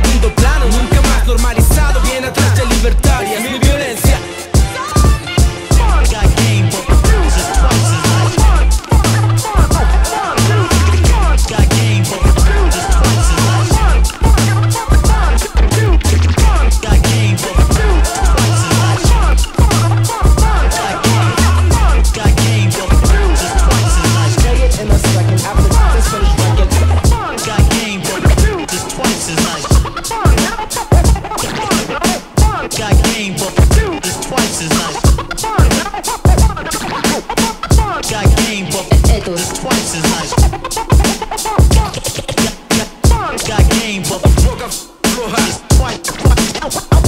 segundo plano, nunca más normalizado, bien atrás de libertaria, es mi violencia. Got game, but just twice as nice. Got game, but just twice as nice. Got game, but twice as nice. Got game, but just twice as nice. Say it in a second after this finish record. Got game, but just twice as nice. Got game, but just twice as nice. Got game, but just twice as nice. Got game, but just twice.